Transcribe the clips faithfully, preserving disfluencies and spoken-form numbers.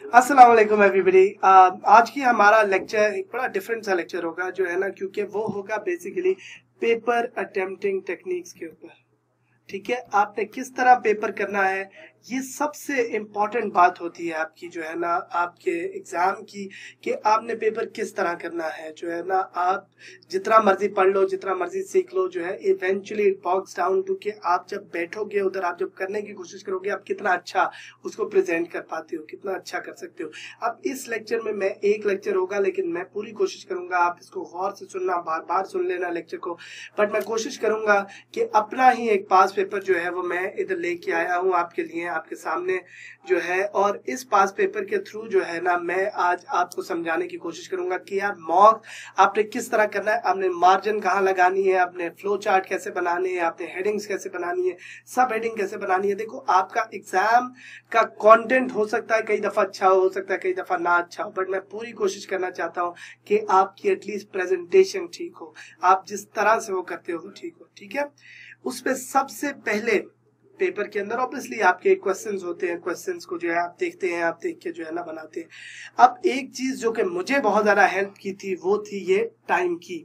अस्सलाम वालेकुम एवरीबॉडी। आज की हमारा लेक्चर एक बड़ा डिफरेंट सा लेक्चर होगा जो है ना, क्योंकि वो होगा बेसिकली पेपर अटेम्प्टिंग टेक्निक्स के ऊपर। ठीक है, आपने किस तरह पेपर करना है, ये सबसे इम्पोर्टेंट बात होती है आपकी जो है ना आपके एग्जाम की, कि आपने पेपर किस तरह करना है। जो है ना, आप जितना मर्जी पढ़ लो, जितना मर्जी सीख लो, जो है eventually it boils down to कि आप जब बैठोगे उधर, आप जब करने की कोशिश करोगे, आप कितना अच्छा उसको प्रेजेंट कर पाते हो, कितना अच्छा कर सकते हो। अब इस लेक्चर में मैं एक लेक्चर होगा, लेकिन मैं पूरी कोशिश करूंगा आप इसको गौर से सुनना, बार बार सुन लेना लेक्चर को। बट मैं कोशिश करूंगा कि अपना ही एक पास पेपर जो है वो मैं इधर लेके आया हूँ आपके लिए, आपके सामने जो है। और इस पास पेपर के थ्रू जो है ना, मैं आज आपको समझाने की कोशिश करूंगा कि यार मॉक आपने किस तरह करना है, आपने मार्जिन कहाँ लगानी है, आपने फ्लो चार्ट कैसे बनानी है, आपने हेडिंग्स कैसे बनानी है, सब हेडिंग कैसे बनानी है। देखो, आपका एग्जाम का कंटेंट हो सकता है कई दफा अच्छा हो, हो सकता है कई दफा ना अच्छा हो, बट मैं पूरी कोशिश करना चाहता हूँ कि आपकी एटलीस्ट प्रेजेंटेशन ठीक हो, आप जिस तरह से वो करते हो वो ठीक हो। ठीक है, उसपे सबसे पहले पेपर के अंदर ऑब्वियसली आपके क्वेश्चंस होते हैं, क्वेश्चंस को जो है आप देखते हैं, आप देख के जो है ना बनाते हैं। अब एक चीज जो कि मुझे बहुत ज्यादा हेल्प की थी वो थी ये टाइम की।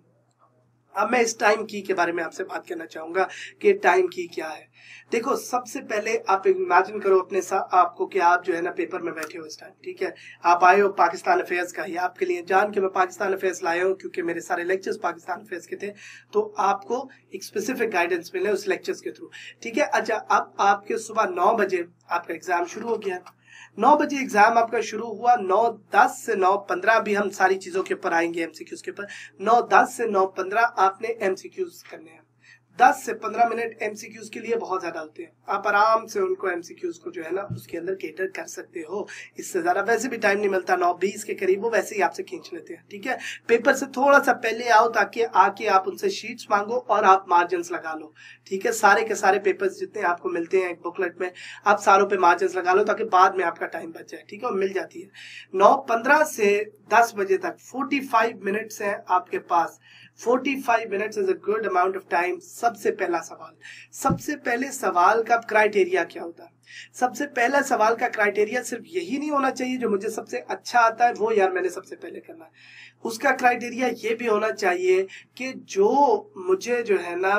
अब मैं इस टाइम की के बारे में आपसे बात करना चाहूंगा कि टाइम की क्या है। देखो, सबसे पहले आप इमेजिन करो अपने साथ आपको कि आप जो है ना पेपर में बैठे हो इस टाइम। ठीक है, आप आए हो पाकिस्तान अफेयर्स का, ये आपके लिए जान के मैं पाकिस्तान अफेयर्स लाया हूँ क्योंकि मेरे सारे लेक्चर्स पाकिस्तान अफेयर्स के थे, तो आपको एक स्पेसिफिक गाइडेंस मिले उस लेक्चर्स के थ्रू। ठीक है, अच्छा, अब आपके सुबह नौ बजे आपका एग्जाम शुरू हो गया। नौ बजे एग्जाम आपका शुरू हुआ, नौ दस से नौ पंद्रह भी हम सारी चीजों के ऊपर आएंगे, एमसीक्यूज के ऊपर। नौ दस से नौ पंद्रह आपने एमसीक्यूज करने हैं। दस से पंद्रह मिनट एमसीक्यूज के लिए बहुत ज्यादा होते हैं, आप आराम से उनको एमसीक्यूज को जो है ना उसके अंदर केटर कर सकते हो। इससे ज्यादा वैसे भी टाइम नहीं मिलता, नौ बीस के करीब वो वैसे ही आपसे खींच लेते हैं। ठीक है, पेपर से थोड़ा सा पहले आओ ताकि आके आप उनसे शीट्स मांगो और आप मार्जिन लगा लो। ठीक है, सारे के सारे पेपर्स जितने आपको मिलते हैं एक बुकलेट में, आप सारों पे मार्जिन लगा लो ताकि बाद में आपका टाइम बच जाए। ठीक है, और मिल जाती है। नौ पंद्रह से दस बजे तक फोर्टी फाइव मिनट्स है आपके पास। Forty five minutes is a good amount of time. सबसे पहला सवाल, सबसे पहले सवाल का क्राइटेरिया क्या होता है? सबसे पहला सवाल का क्राइटेरिया सिर्फ यही नहीं होना चाहिए जो मुझे सबसे अच्छा आता है वो यार मैंने सबसे पहले करना है। उसका क्राइटेरिया ये भी होना चाहिए कि जो मुझे जो है ना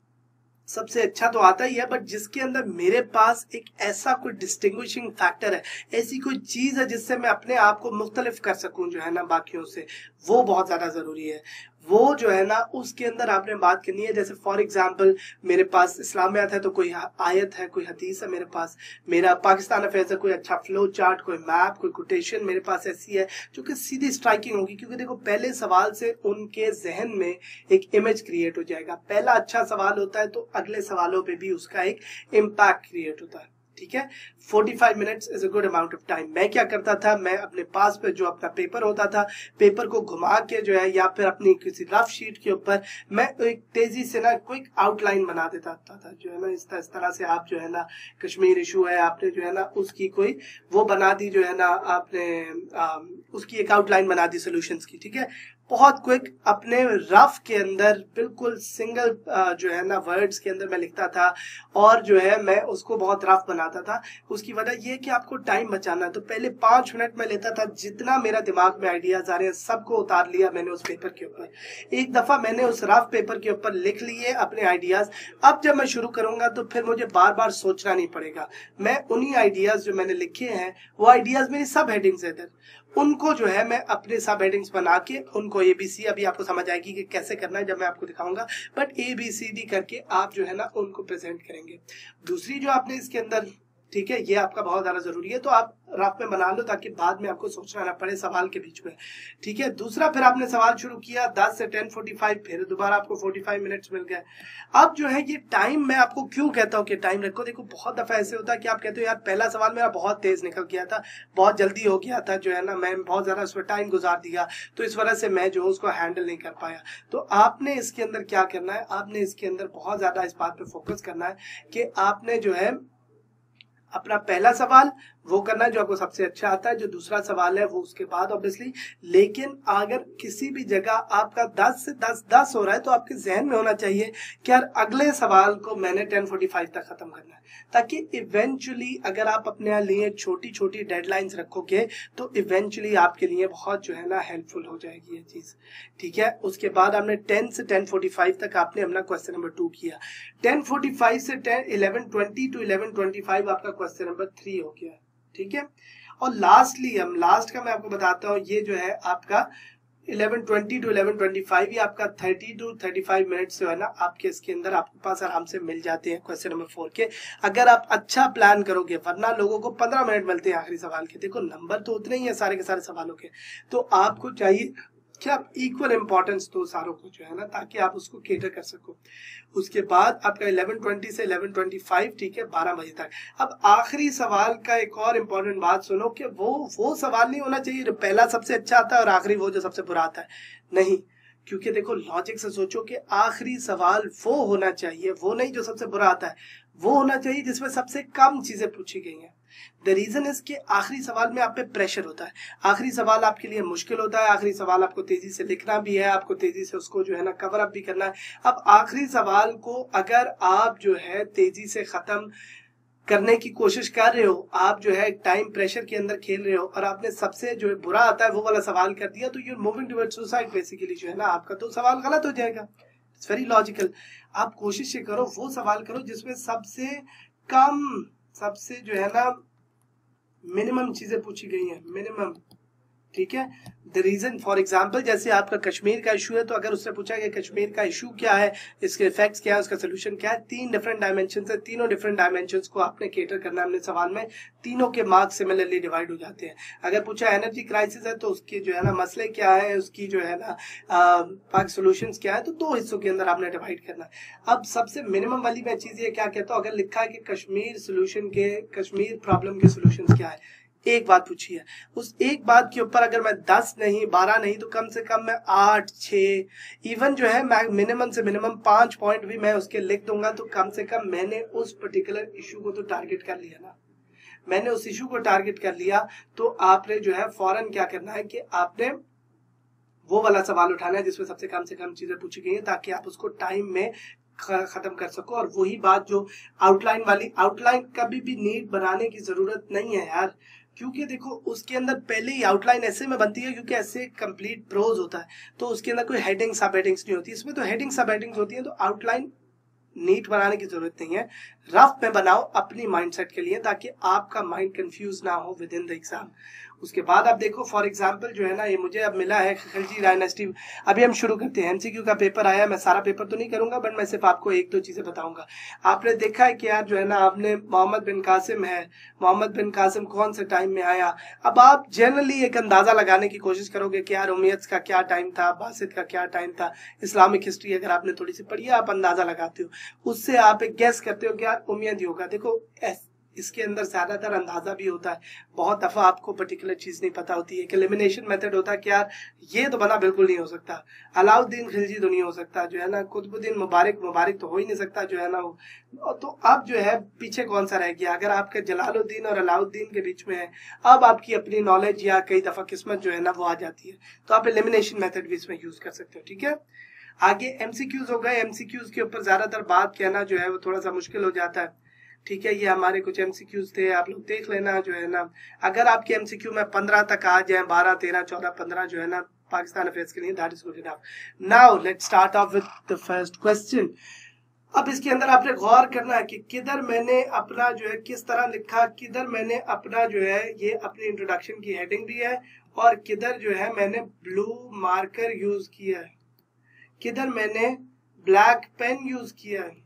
सबसे अच्छा तो आता ही है, बट जिसके अंदर मेरे पास एक ऐसा कोई डिस्टिंग्विशिंग फैक्टर है, ऐसी कोई चीज है जिससे मैं अपने आप को मुख्तलिफ कर सकूं जो है ना बाकियों से, वो बहुत ज्यादा जरूरी है। वो जो है ना उसके अंदर आपने बात करनी है। जैसे फॉर एग्जांपल मेरे पास इस्लामियात है तो कोई आयत है, कोई हदीस है मेरे पास, मेरा पाकिस्तान अफेयर्स है कोई अच्छा फ्लो चार्ट, कोई मैप, कोई कोटेशन मेरे पास ऐसी है जो कि सीधी स्ट्राइकिंग होगी। क्योंकि देखो, पहले सवाल से उनके जहन में एक इमेज क्रिएट हो जाएगा। पहला अच्छा सवाल होता है तो अगले सवालों पे भी उसका एक इम्पैक्ट क्रिएट होता है। ठीक है, forty five minutes is a good amount of time. मैं क्या करता था, मैं अपने पास पे जो अपना पेपर होता था, पेपर को घुमा के जो है या फिर अपनी किसी रफ शीट के ऊपर मैं एक तेजी से ना क्विक आउटलाइन बना देता था जो है ना। इस तरह इस तरह से आप जो है ना, कश्मीर इशू है, आपने जो है ना उसकी कोई वो बना दी जो है ना, आपने आ, उसकी एक आउटलाइन बना दी सोल्यूशंस की। ठीक है, बहुत क्विक अपने रफ के अंदर बिल्कुल सिंगल जो है ना वर्ड्स के अंदर मैं लिखता था, और जो है मैं उसको बहुत रफ बनाता था। उसकी वजह ये कि आपको टाइम बचाना है, तो पहले पांच मिनट में लेता था, जितना मेरा दिमाग में आइडियाज आ रहे हैं सबको उतार लिया मैंने उस पेपर के ऊपर। एक दफा मैंने उस रफ पेपर के ऊपर लिख लिए अपने आइडियाज। अब जब मैं शुरू करूंगा तो फिर मुझे बार बार सोचना नहीं पड़ेगा। मैं उन्हीं आइडियाज जो मैंने लिखे हैं वो आइडियाज मेरी सब हेडिंग्स है इधर, उनको जो है मैं अपने सब हेडिंग्स बना के उनको एबीसी, अभी आपको समझ आएगी कि कैसे करना है जब मैं आपको दिखाऊंगा, बट एबीसीडी करके आप जो है ना उनको प्रेजेंट करेंगे। दूसरी जो आपने इसके अंदर, ठीक है, ये आपका बहुत ज्यादा जरूरी है, तो आप रफ में बना लो ताकि बाद में आपको सोचना ना पड़े सवाल के बीच में। ठीक है, दूसरा, फिर आपने सवाल शुरू किया दस से टेन फोर्टी फाइव, फिर दोबारा आपको फोर्टी फाइव मिनट्स मिल गए। अब जो है ये टाइम मैं आपको क्यों कहता हूँ कि टाइम रखो। देखो, बहुत दफा ऐसे होता है कि आप कहते हो यार पहला सवाल मेरा बहुत तेज निकल गया था, बहुत जल्दी हो गया था, जो है ना मैं बहुत ज्यादा उसमें टाइम गुजार दिया, तो इस वजह से मैं जो उसको हैंडल नहीं कर पाया। तो आपने इसके अंदर क्या करना है, आपने इसके अंदर बहुत ज्यादा इस बात पे फोकस करना है कि आपने जो है अपना पहला सवाल वो करना है जो आपको सबसे अच्छा आता है। जो दूसरा सवाल है वो उसके बाद ऑब्वियसली। लेकिन अगर किसी भी जगह आपका दस से दस दस हो रहा है तो आपके जहन में होना चाहिए कि यार अगले सवाल को मैंने टेन फोर्टी फाइव तक खत्म करना है, ताकि इवेंचुअली अगर आप अपने लिए छोटी छोटी डेडलाइंस रखोगे तो इवेंचुअली आपके लिए बहुत जो है ना हेल्पफुल हो जाएगी ये चीज। ठीक है, उसके बाद आपने टेन से टेन फोर्टी फाइव तक आपने अपना क्वेश्चन नंबर टू किया। टेन फोर्टी फाइव से ten eleven twenty to eleven twenty five आपका क्वेश्चन नंबर थ्री हो गया। ठीक है, और लास्टली हम लास्ट का मैं आपको बताता हूँ, ये जो है आपका eleven twenty to eleven twenty five ही आपका thirty to thirty five minutes जो है ना आपके इसके अंदर आपके पास आराम से मिल जाते हैं क्वेश्चन नंबर फोर के, अगर आप अच्छा प्लान करोगे। वरना लोगों को पंद्रह मिनट मिलते हैं आखिरी सवाल के। देखो नंबर तो उतने ही है सारे के सारे सवालों के, तो आपको चाहिए कि आप इक्वल इंपॉर्टेंस दो सारों को जो है ना, ताकि आप उसको केटर कर सको। उसके बाद आपका इलेवन ट्वेंटी से इलेवन ट्वेंटी फाइव, ठीक है, बारह बजे तक। अब आखिरी सवाल का एक और इम्पोर्टेंट बात सुनो कि वो वो सवाल नहीं होना चाहिए जो पहला सबसे अच्छा आता है और आखिरी वो जो सबसे बुरा आता है, नहीं। क्योंकि देखो लॉजिक से सोचो कि आखिरी सवाल वो होना चाहिए, वो नहीं जो सबसे बुरा आता है, वो होना चाहिए जिसमें सबसे कम चीजें पूछी गई हैं। द रीजन इज कि आखिरी सवाल में आप पे प्रेशर होता है, आखिरी सवाल आपके लिए मुश्किल होता है, आखिरी सवाल आपको तेजी से लिखना भी है, आपको तेजी से उसको जो है ना कवर अप भी करना है। अब आखिरी सवाल को अगर आप जो है तेजी से खत्म करने की कोशिश कर रहे हो, आप जो है टाइम प्रेशर के अंदर खेल रहे हो और आपने सबसे जो है बुरा आता है वो वाला सवाल कर दिया, तो you are moving towards suicide basically जो है ना, आपका तो सवाल गलत हो जाएगा। It's very logical. आप कोशिश करो वो सवाल करो जिसमें सबसे कम सबसे जो है ना मिनिमम चीजें पूछी गई हैं, मिनिमम। ठीक है, द रीजन फॉर एग्जाम्पल जैसे आपका कश्मीर का इशू है, तो अगर उससे पूछा गया कश्मीर का इशू क्या है, इसके इफेक्ट्स क्या है, उसका सोल्यूशन क्या है, तीन डिफरेंट डायमेंशन है, तीनों डिफरेंट डायमेंशन को आपने केटर करना है अपने सवाल में, तीनों के मार्क्स सिमिलरली डिवाइड हो जाते हैं। अगर पूछा एनर्जी क्राइसिस है तो उसके जो है ना मसले क्या है, उसकी जो है ना पाक सोल्यूशंस क्या है, तो दो हिस्सों के अंदर आपने डिवाइड करना है। अब सबसे मिनिमम वाली मैं चीज ये क्या कहता हूँ, अगर लिखा है कि कश्मीर सोल्यूशन के कश्मीर प्रॉब्लम के सोल्यूशन क्या है, एक बात पूछी है, उस एक बात के ऊपर अगर मैं दस नहीं बारह नहीं तो कम से कम मैं आठ छः इवन जो है मैं मिनिमम से मिनिमम पांच पॉइंट भी मैं उसके लिख दूंगा, तो कम से कम मैंने उस पर्टिकुलर इशू को तो टारगेट कर लिया ना, मैंने उस इशू को टारगेट कर लिया। तो आपने जो है फौरन क्या करना है कि आपने वो वाला सवाल उठाना है जिसमें सबसे कम से कम चीजें पूछी गई है, ताकि आप उसको टाइम में खत्म कर सको। और वही बात जो आउटलाइन वाली, आउटलाइन कभी भी नीट बनाने की जरूरत नहीं है यार, क्योंकि देखो उसके अंदर पहले ही आउटलाइन ऐसे में बनती है, क्योंकि ऐसे कंप्लीट प्रोज होता है तो उसके अंदर कोई हेडिंग सब हेडिंग्स नहीं होती, इसमें तो हेडिंग सब हेडिंग्स होती है। तो आउटलाइन नीट बनाने की जरूरत नहीं है, रफ में बनाओ अपनी माइंडसेट के लिए, ताकि आपका माइंड कंफ्यूज ना हो विद इन द एग्जाम। उसके बाद आप देखो फॉर एग्जांपल जो है ना, ये मुझे अब मिला है खिलजी डायनेस्टी। अभी हम शुरू करते हैं, एमसीक्यू का पेपर आया, मैं सारा पेपर तो नहीं करूंगा बट मैं सिर्फ आपको एक दो चीजें बताऊंगा। आपने देखा है कि यार जो है ना, आपने मोहम्मद बिन कासिम है, मोहम्मद बिन कासिम कौन से टाइम में आया। अब आप जनरली एक अंदाजा लगाने की कोशिश करोगे कि यार उमैयद का क्या टाइम था, बासित का क्या टाइम था। इस्लामिक हिस्ट्री अगर आपने थोड़ी सी पढ़ी है, आप अंदाजा लगाते हो, उससे आप एक गेस करते हो कि यार उमैयद ही होगा। देखो इसके अंदर ज्यादातर अंदाजा भी होता है, बहुत दफा आपको पर्टिकुलर चीज नहीं पता होती है। एक एलिमिनेशन मेथड होता है कि यार ये तो बना बिल्कुल नहीं हो सकता, अलाउद्दीन खिलजी तो नहीं हो सकता, जो है ना कुतुबुद्दीन मुबारक मुबारक तो हो ही नहीं सकता, जो है ना वो। तो अब जो है पीछे कौन सा रह गया, अगर आपके जलालुद्दीन और अलाउद्दीन के बीच में है, अब आपकी अपनी नॉलेज या कई दफा किस्मत जो है ना वो आ जाती है, तो आप एलिमिनेशन मेथड भी इसमें यूज कर सकते हो। ठीक है, आगे एमसीक्यूज हो गए। एमसीक्यूज के ऊपर ज्यादातर बात कहना जो है वो थोड़ा सा मुश्किल हो जाता है। ठीक है, ये हमारे कुछ एमसीक्यूज थे, आप लोग देख लेना जो है ना। अगर आपके एमसीक्यू में पंद्रह तक आ जाए, बारह तेरह चौदह पंद्रह जो है ना पाकिस्तान अफेयर्स के लिए, that is good enough. Now let's start off with the first question. अब इसके अंदर आपने गौर करना है कि किधर मैंने अपना जो है किस तरह लिखा, किधर मैंने अपना जो है ये अपनी इंट्रोडक्शन की हेडिंग दी है, और किधर जो है मैंने ब्लू मार्कर यूज किया है, किधर मैंने ब्लैक पेन यूज किया है,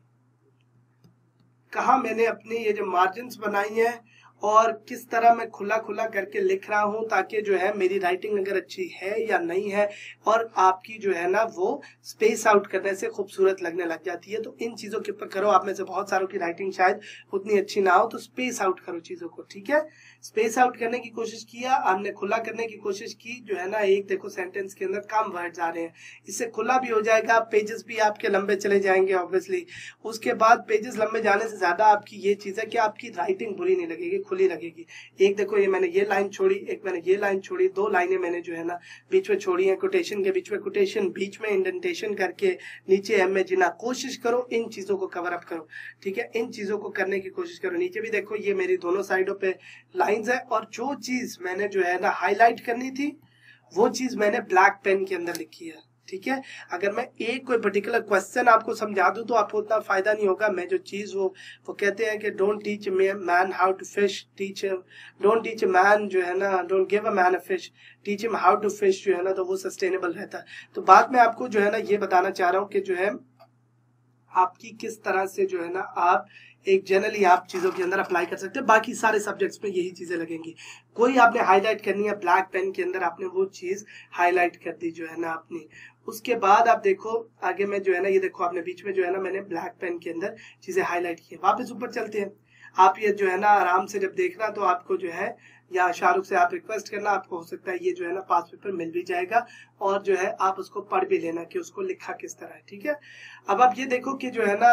कहा मैंने अपनी ये जो मार्जिन्स बनाई हैं, और किस तरह मैं खुला खुला करके लिख रहा हूं, ताकि जो है मेरी राइटिंग अगर अच्छी है या नहीं है, और आपकी जो है ना वो स्पेस आउट करने से खूबसूरत लगने लग जाती है। तो इन चीजों के ऊपर करो। आप में से बहुत सारों की राइटिंग शायद उतनी अच्छी ना हो, तो स्पेस आउट करो चीजों को। ठीक है, स्पेस आउट करने की कोशिश किया, हमने खुला करने की कोशिश की, जो है ना एक देखो सेंटेंस के अंदर कम वर्ड्स आ रहे हैं, इससे खुला भी हो जाएगा, पेजेस भी आपके लंबे चले जाएंगे ऑब्वियसली। उसके बाद पेजेस लंबे जाने से ज्यादा आपकी ये चीज है कि आपकी राइटिंग बुरी नहीं लगेगी, खुली लगेगी। एक देखो ये मैंने ये लाइन छोड़ी, एक मैंने ये लाइन छोड़ी, दो लाइनें मैंने जो है ना बीच में छोड़ी है, कोटेशन के बीच में कोटेशन, बीच में इंडेंटेशन करके नीचे एम में जीना। कोशिश करो इन चीजों को कवर अप करो, ठीक है, इन चीजों को करने की कोशिश करो। नीचे भी देखो ये मेरी दोनों साइडों पे लाइंस है, और जो चीज मैंने जो है ना हाईलाइट करनी थी वो चीज मैंने ब्लैक पेन के अंदर लिखी है, ठीक है। अगर मैं एक कोई पर्टिकुलर क्वेश्चन आपको समझा दूं तो आपको उतना फायदा नहीं होगा। मैं जो चीज वो वो कहते हैं कि don't teach man how to fish, teach don't teach man जो है ना, don't give a man a fish, teach him how to fish, जो है ना तो वो सस्टेनेबल रहता है। तो बात में आपको जो है ना ये बताना चाह रहा हूँ कि जो है आपकी किस तरह से जो है ना आप एक जनरली आप चीजों के अंदर अप्लाई कर सकते हैं। बाकी सारे सब्जेक्ट्स में यही चीजें लगेंगी। कोई आपने हाईलाइट करनी है ब्लैक पेन के अंदर, आपने वो चीज हाईलाइट कर दी जो है ना आपने। उसके बाद आप देखो आगे में जो है ना ये देखो आपने बीच में जो है ना मैंने ब्लैक पेन के अंदर चीजें हाईलाइट की है। वापस ऊपर चलते हैं। आप ये जो है ना आराम से जब देखना तो आपको जो है या शाहरुख से आप रिक्वेस्ट करना, आपको हो सकता है ये जो है ना पास पेपर मिल भी जाएगा, और जो है आप उसको पढ़ भी लेना कि उसको लिखा किस तरह है, ठीक है। अब आप ये देखो कि जो है ना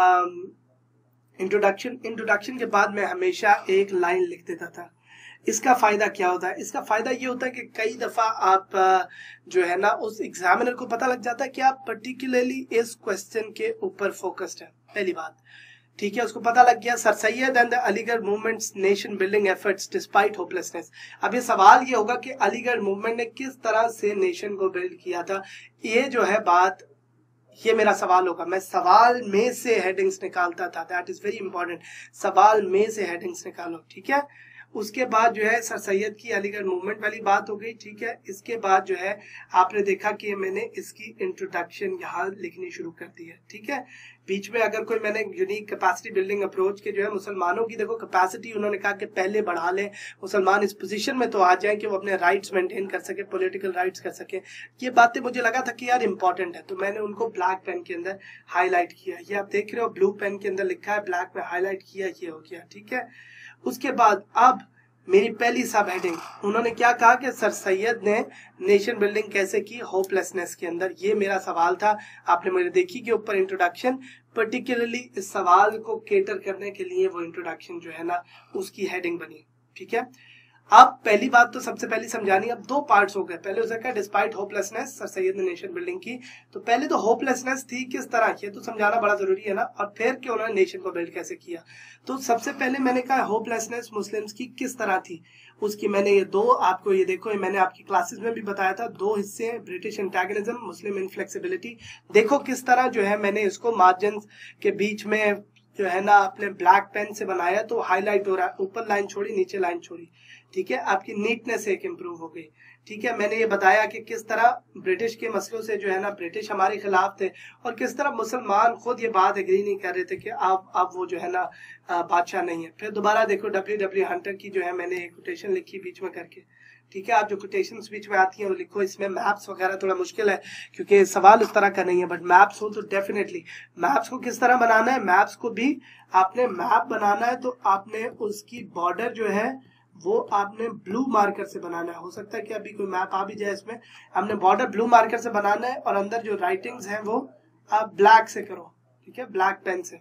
इंट्रोडक्शन इंट्रोडक्शन के बाद मैं हमेशा एक लाइन लिख देता था। इसका फायदा क्या होता है? इसका फायदा ये होता है कि कई दफा आप जो है ना उस एग्जामिनर को पता लग जाता है कि आप पर्टिकुलरली इस क्वेश्चन के ऊपर फोकस्ड है, पहली बात, ठीक है। उसको पता लग गया sir Syed and the Aligarh movements nation building efforts despite hopelessness. अब ये सवाल ये होगा कि अलीगढ़ मूवमेंट ने किस तरह से नेशन को बिल्ड किया था। ये जो है बात, ये मेरा सवाल होगा। मैं सवाल में से हेडिंग्स निकालता था, दैट इज वेरी इंपॉर्टेंट। सवाल में से हेडिंग्स निकालो, ठीक है। उसके बाद जो है सर सैयद की अलीगढ़ मूवमेंट वाली बात हो गई, ठीक है। इसके बाद जो है आपने देखा कि मैंने इसकी इंट्रोडक्शन यहाँ लिखनी शुरू कर दी है, ठीक है। बीच में अगर कोई मैंने यूनिक कैपेसिटी बिल्डिंग अप्रोच के जो है मुसलमानों की देखो कैपेसिटी उन्होंने कहा कि पहले बढ़ा लें, मुसलमान इस पोजीशन में तो आ जाएं कि वो अपने राइट्स मेंटेन कर सके, पॉलिटिकल राइट्स कर सके। ये बातें मुझे लगा था कि यार इंपॉर्टेंट है, तो मैंने उनको ब्लैक पेन के अंदर हाईलाइट किया। ये आप देख रहे हो ब्लू पेन के अंदर लिखा है, ब्लैक में हाईलाइट किया, ये हो गया, ठीक है। उसके बाद अब मेरी पहली सब हेडिंग, उन्होंने क्या कहा कि सर सैयद ने नेशन बिल्डिंग कैसे की होपलेसनेस के अंदर। ये मेरा सवाल था, आपने मेरे देखी के ऊपर इंट्रोडक्शन, पर्टिकुलरली इस सवाल को केटर करने के लिए वो इंट्रोडक्शन जो है ना उसकी हेडिंग बनी, ठीक है। अब पहली बात तो सबसे पहले समझानी, अब दो पार्ट्स हो गए। पहले उसे कहा डिस्पाइट होपलेसनेस सर सैयद ने नेशन बिल्डिंग की, तो पहले तो होपलेसनेस थी किस तरह की, तो समझाना बड़ा जरूरी है ना, और फिर कि उन्होंने नेशन को बिल्ड कैसे किया। तो सबसे पहले मैंने कहा होपलेसनेस मुस्लिम्स की किस तरह थी, उसकी मैंने ये दो आपको ये देखो, ये मैंने आपकी क्लासेस में भी बताया था, दो हिस्से हैं, ब्रिटिश एंटागनिज्म, मुस्लिम इनफ्लेक्सिबिलिटी। देखो किस तरह जो है मैंने इसको मार्जिन के बीच में जो है ना अपने ब्लैक पेन से बनाया, तो हाईलाइट हो रहा है, ऊपर लाइन छोड़ी नीचे लाइन छोड़ी, ठीक है। आपकी नीटनेस एक इंप्रूव हो गई, ठीक है। मैंने ये बताया कि किस तरह ब्रिटिश के मसलों से जो है ना ब्रिटिश हमारे खिलाफ थे, और किस तरह मुसलमान खुद ये बात एग्री नहीं कर रहे थे कि आप आप वो जो है ना बादशाह नहीं है। फिर दोबारा देखो डब्ल्यू डब्ल्यू हंटर की जो है मैंने एक कोटेशन लिखी बीच में करके, ठीक है। आप जो कोटेशंस बीच में आती हैं वो लिखो। इसमें मैप्स वगैरह थोड़ा मुश्किल है क्योंकि सवाल उस तरह का नहीं है, बट मैप्स हो तो डेफिनेटली। मैप्स को किस तरह बनाना है, मैप्स को भी आपने मैप बनाना है तो आपने उसकी बॉर्डर जो है वो आपने ब्लू मार्कर से बनाना है। हो सकता है कि अभी कोई मैप आ भी जाए, इसमें हमने बॉर्डर ब्लू मार्कर से बनाना है, और अंदर जो राइटिंग्स हैं वो आप ब्लैक से करो, ठीक है, ब्लैक पेन से।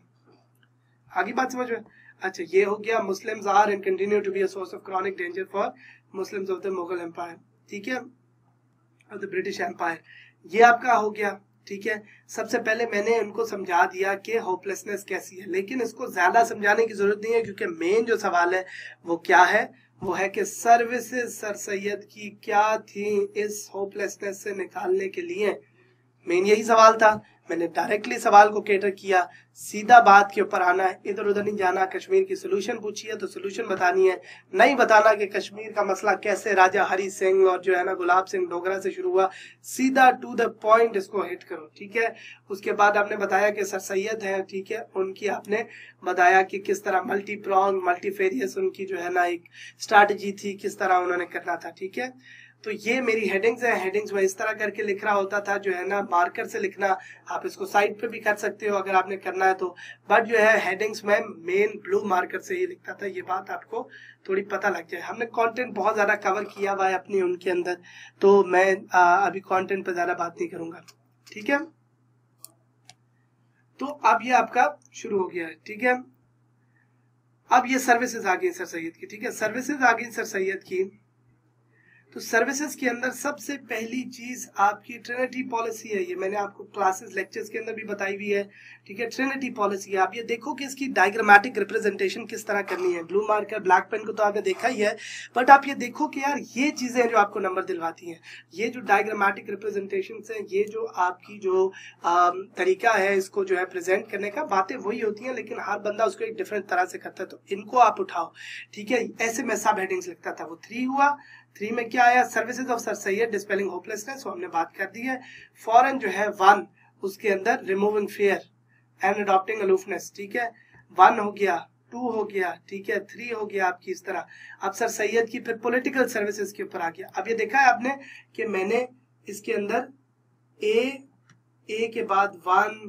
आगे बात समझ में? अच्छा, ये हो गया Muslims are and continue to be a source of chronic danger for Muslims of the Mughal empire, ठीक है, ऑफ द ब्रिटिश एम्पायर। ये आपका हो गया, ठीक है। सबसे पहले मैंने उनको समझा दिया कि होपलेसनेस कैसी है, लेकिन इसको ज्यादा समझाने की जरूरत नहीं है क्योंकि मेन जो सवाल है वो क्या है, वो है कि सर्विसेज सर सैयद की क्या थी इस होपलेसनेस से निकालने के लिए। मेन यही सवाल था। मैंने डायरेक्टली सवाल को केटर किया, सीधा बात के ऊपर आना है, इधर उधर नहीं जाना। कश्मीर की सोल्यूशन पूछी है तो सोल्यूशन बतानी है, नहीं बताना कि कश्मीर का मसला कैसे राजा हरि सिंह और जो है ना गुलाब सिंह डोगरा से शुरू हुआ। सीधा टू द पॉइंट इसको हिट करो, ठीक है। उसके बाद आपने बताया कि सर सैयद है, ठीक है, उनकी आपने बताया कि किस तरह मल्टी प्रॉन्ग मल्टीफेरियस उनकी जो है ना एक स्ट्रैटेजी थी, किस तरह उन्होंने करना था, ठीक है। तो ये मेरी हेडिंग्स है। हेडिंग्स में इस तरह करके लिख रहा होता था जो है ना, मार्कर से लिखना। आप इसको साइड पे भी कर सकते हो अगर आपने करना है तो, बट जो है हेडिंग्स में मेन ब्लू मार्कर से ही लिखता था। ये बात आपको थोड़ी पता लग जाए। हमने कंटेंट बहुत ज्यादा कवर किया हुआ है अपनी उनके अंदर, तो मैं आ, अभी कंटेंट पे ज्यादा बात नहीं करूंगा, ठीक है। तो अब ये आपका शुरू हो गया है, ठीक है। अब ये सर्विसेज आ गई सर सैयद की, ठीक है, सर्विसेज आ गई सर सैयद की। तो सर्विसेज के अंदर सबसे पहली चीज आपकी ट्रिनिटी पॉलिसी है। ये मैंने आपको क्लासेस लेक्चर्स के अंदर भी बताई हुई है, ठीक है, ट्रिनिटी पॉलिसी है। आप ये देखो कि इसकी डायग्रामेटिक रिप्रेजेंटेशन किस तरह करनी है। ब्लू मार्कर ब्लैक पेन को तो आपने देखा ही है, बट आप ये देखो कि यार ये चीजें जो आपको नंबर दिलवाती हैं, ये जो डायग्रामेटिक रिप्रेजेंटेशन है, ये जो आपकी जो आ, तरीका है इसको जो है प्रेजेंट करने का, बातें वही होती हैं लेकिन हर बंदा उसको एक डिफरेंट तरह से करता है। तो इनको आप उठाओ, ठीक है। ऐसे मैं सब हेडिंग्स लिखता था। वो थ्री हुआ, थ्री में क्या आया, services of sir Syed dispelling hopelessness, वो हमने बात कर दी है। फॉरन जो है वन, उसके अंदर removing fear and adopting aloofness, ठीक है, वन हो गया, टू हो गया, ठीक है, थ्री हो गया आपकी इस तरह। अब सर सैयद की फिर पॉलिटिकल सर्विसेज के ऊपर आ गया। अब ये देखा है आपने कि मैंने इसके अंदर ए ए के बाद वन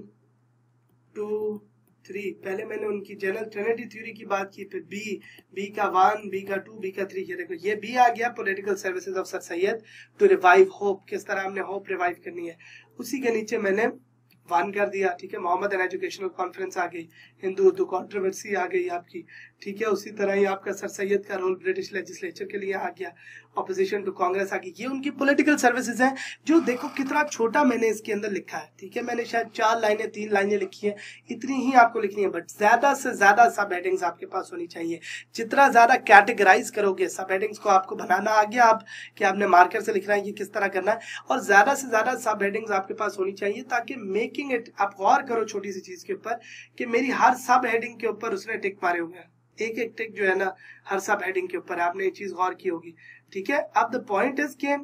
टू थ्री, पहले मैंने उनकी जनरल ट्रिनिटी थ्योरी की बात की, फिर बी, बी का वन, बी का टू, बी का थ्री। ये देखो ये बी आ गया, political services of sir Syed to revive hope, किस तरह हमने होप रिवाइव करनी है। उसी के नीचे मैंने वन कर दिया, ठीक है, मोहम्मद एन एजुकेशनल कॉन्फ्रेंस आ गई, हिंदू उर्दू कॉन्ट्रोवर्सी आ गई आपकी, ठीक है। उसी तरह ही आपका सर सैयद का रोल ब्रिटिश लेजिस्लेचर के लिए आ गया, ऑपोजिशन टू कांग्रेस आ गई। ये उनकी पॉलिटिकल सर्विसेज हैं, जो देखो कितना छोटा मैंने इसके अंदर लिखा है, ठीक है। मैंने शायद चार लाइनें तीन लाइनें लिखी है, इतनी ही आपको लिखनी है, बट ज्यादा से ज्यादा सब हेडिंग्स आपके पास होनी चाहिए। जितना ज्यादा कैटेगराइज करोगे सब हेडिंग्स को, आपको बनाना आ गया आप कि आपने मार्कर से लिखना है, ये किस तरह करना है, और ज्यादा से ज्यादा सब हेडिंग्स आपके पास होनी चाहिए, ताकि मेकिंग इट, आप गौर करो छोटी सी चीज के ऊपर कि मेरी हर सब हेडिंग के ऊपर उसने टिक मारे हुए हैं, एक एक टिक जो है ना हर सब हेडिंग के ऊपर, आपने ये चीज गौर की होगी, ठीक है। अब द पॉइंट इज के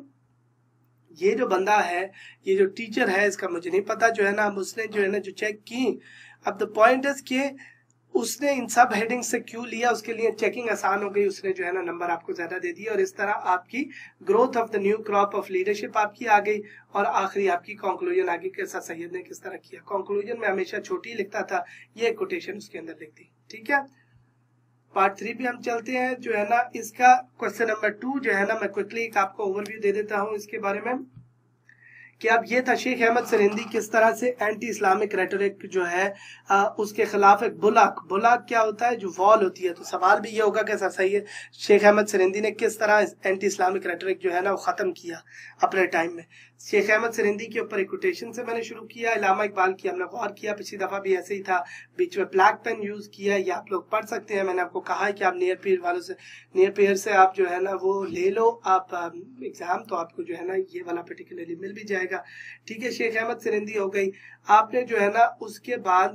ये जो बंदा है, ये जो टीचर है, इसका मुझे नहीं पता जो है ना, अब उसने जो है ना जो चेक की। अब द पॉइंट इज के उसने इन सब हेडिंग से क्यों लिया, उसके लिए चेकिंग आसान हो गई, उसने जो है ना नंबर आपको ज्यादा दे दिया, और इस तरह आपकी growth of the new crop of leadership आपकी आ गई। और आखिरी आपकी कंक्लूजन आ गई कि सर सैयद ने किस तरह किया। कंक्लूजन में हमेशा छोटी लिखता था, ये कोटेशन उसके अंदर लिख दी, ठीक है। पार्ट थ्री भी हम चलते हैं जो है ना, इसका क्वेश्चन नंबर टू जो है ना, मैं क्विकली एक आपको ओवरव्यू दे देता हूं इसके बारे में कि अब ये था शेख अहमद सरिंदी किस तरह से एंटी इस्लामिक रेटोरिक जो है आ, उसके खिलाफ एक बुलाक, बुलाक क्या होता है, जो वॉल होती है। तो सवाल भी ये होगा कि सर सही है शेख अहमद सरिंदी ने किस तरह एंटी इस्लामिक रेटोरिक जो है ना वो खत्म किया अपने टाइम में। शेख अहमद सरिंदी के ऊपर एक कोटेशन से मैंने शुरू किया, इलामा इकबाल की हमने गौर किया, पिछली दफा भी ऐसे ही था, बीच में ब्लैक पेन यूज किया, ये आप लोग पढ़ सकते हैं। मैंने आपको कहा है कि आप नियर पेयर वालों से, नियर पेयर से आप जो है ना वो ले लो आप एग्जाम, तो आपको जो है ना ये वाला पर्टिकुलरली मिल भी जाएगा, ठीक है। शेख अहमद सरिंदी हो गई। आपने जो है ना उसके बाद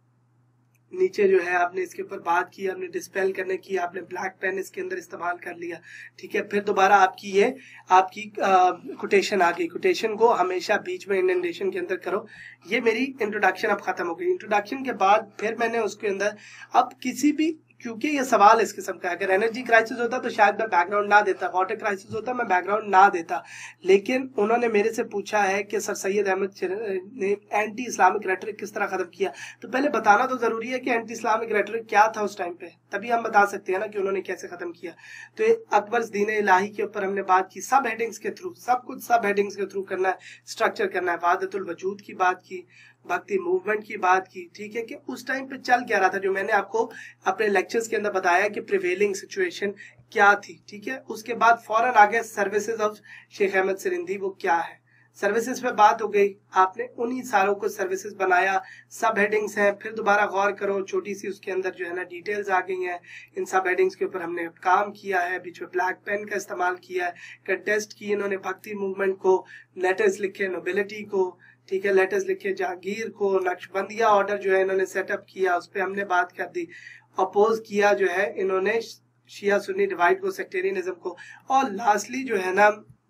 नीचे जो है आपने इसके ऊपर बात की, आपने डिस्पेल करने की, आपने ब्लैक पेन इसके अंदर इस्तेमाल कर लिया, ठीक है। फिर दोबारा आपकी ये आपकी कोटेशन आ गई। कोटेशन को हमेशा बीच में इंडेंटेशन के अंदर करो। ये मेरी इंट्रोडक्शन अब खत्म हो गई। इंट्रोडक्शन के बाद फिर मैंने उसके अंदर अब किसी भी, क्योंकि ये सवाल इस किस्म का है, अगर एनर्जी क्राइसिस होता तो शायद मैं बैकग्राउंड ना देता, वाटर क्राइसिस होता मैं बैकग्राउंड ना देता, लेकिन उन्होंने मेरे से पूछा है कि सर सैयद अहमद ने एंटी इस्लामिक रेटोरिक किस तरह खत्म किया, तो पहले बताना तो जरूरी है कि एंटी इस्लामिक रेटोरिक क्या था उस टाइम पे, तभी हम बता सकते हैं ना कि उन्होंने कैसे खत्म किया। तो अकबर दीन इलाही के ऊपर हमने बात की, सब हेडिंग्स के थ्रू, सब कुछ सब हेडिंग्स के थ्रू करना है, स्ट्रक्चर करना है। वहादतुल वजूद की बात की, भक्ति मूवमेंट की बात की, ठीक है, कि उस टाइम पे चल क्या रहा था, जो मैंने आपको अपने लेक्चर्स के अंदर बताया कि प्रिवेलिंग सिचुएशन क्या थी, ठीक है। उसके बाद फौरन आ गया सर्विसेज ऑफ शेख अहमद सरिंदी, वो क्या है। सर्विसेज पे बात हो गई, आपने उन्हीं सारों को सर्विसेज बनाया, सब हेडिंग्स हैं। फिर दोबारा गौर करो, छोटी सी उसके अंदर जो है ना डिटेल्स आ गई हैं, इन सब हेडिंग्स के ऊपर हमने काम किया है, बीच में ब्लैक पेन का इस्तेमाल किया है, कंटेस्ट की इन्होंने भक्ति मूवमेंट को, लेटर्स लिखे नोबिलिटी को, ठीक है, लेटर्स लिखे जहांगीर को, नक्शबंदिया ऑर्डर जो है इन्होंने सेटअप किया, उस पर हमने बात कर दी। अपोज किया जो है इन्होंने शिया सुन्नी डिवाइड को, सेक्टेरियनिज्म को, और लास्टली जो है ना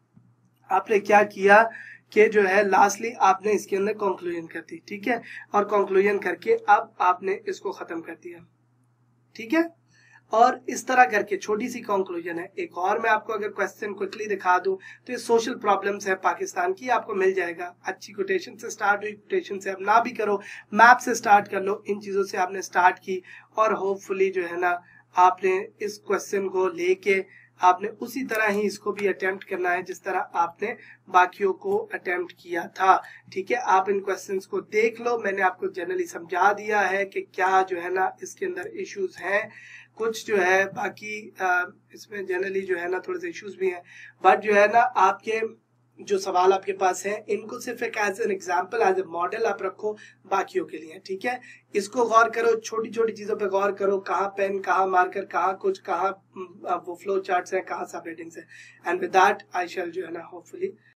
आपने क्या किया कि जो है लास्टली आपने इसके अंदर कंक्लूजन कर दी, ठीक है, और कंक्लूजन करके अब आपने इसको खत्म कर दिया, ठीक है। और इस तरह करके छोटी सी कंक्लूजन है। एक और मैं आपको अगर क्वेश्चन क्विकली दिखा दूं तो ये सोशल प्रॉब्लम्स है पाकिस्तान की, आपको मिल जाएगा। अच्छी कोटेशन से स्टार्ट हुई, कोटेशन से अब ना भी करो, मैप से स्टार्ट कर लो, इन चीजों से आपने स्टार्ट की, और होपफुली जो है ना आपने इस क्वेश्चन को लेके आपने उसी तरह ही इसको भी अटेम्प्ट करना है जिस तरह आपने बाकियों को अटेम्प्ट किया था, ठीक है। आप इन क्वेश्चंस को देख लो, मैंने आपको जनरली समझा दिया है कि क्या जो है ना इसके अंदर इश्यूज हैं। कुछ जो है बाकी आ, इसमें जनरली जो है ना थोड़े से इश्यूज भी हैं, बट जो है ना आपके जो सवाल आपके पास है इनको सिर्फ एक as an example, as a model आप रखो बाकियों के लिए, ठीक है। इसको गौर करो, छोटी छोटी चीजों पे गौर करो, कहाँ पेन, कहाँ मार्कर, कहाँ कुछ, कहाँ वो फ्लो चार्ट्स है, कहाँ सब रेटिंग्स है, and with that I shall जो है ना होपफुली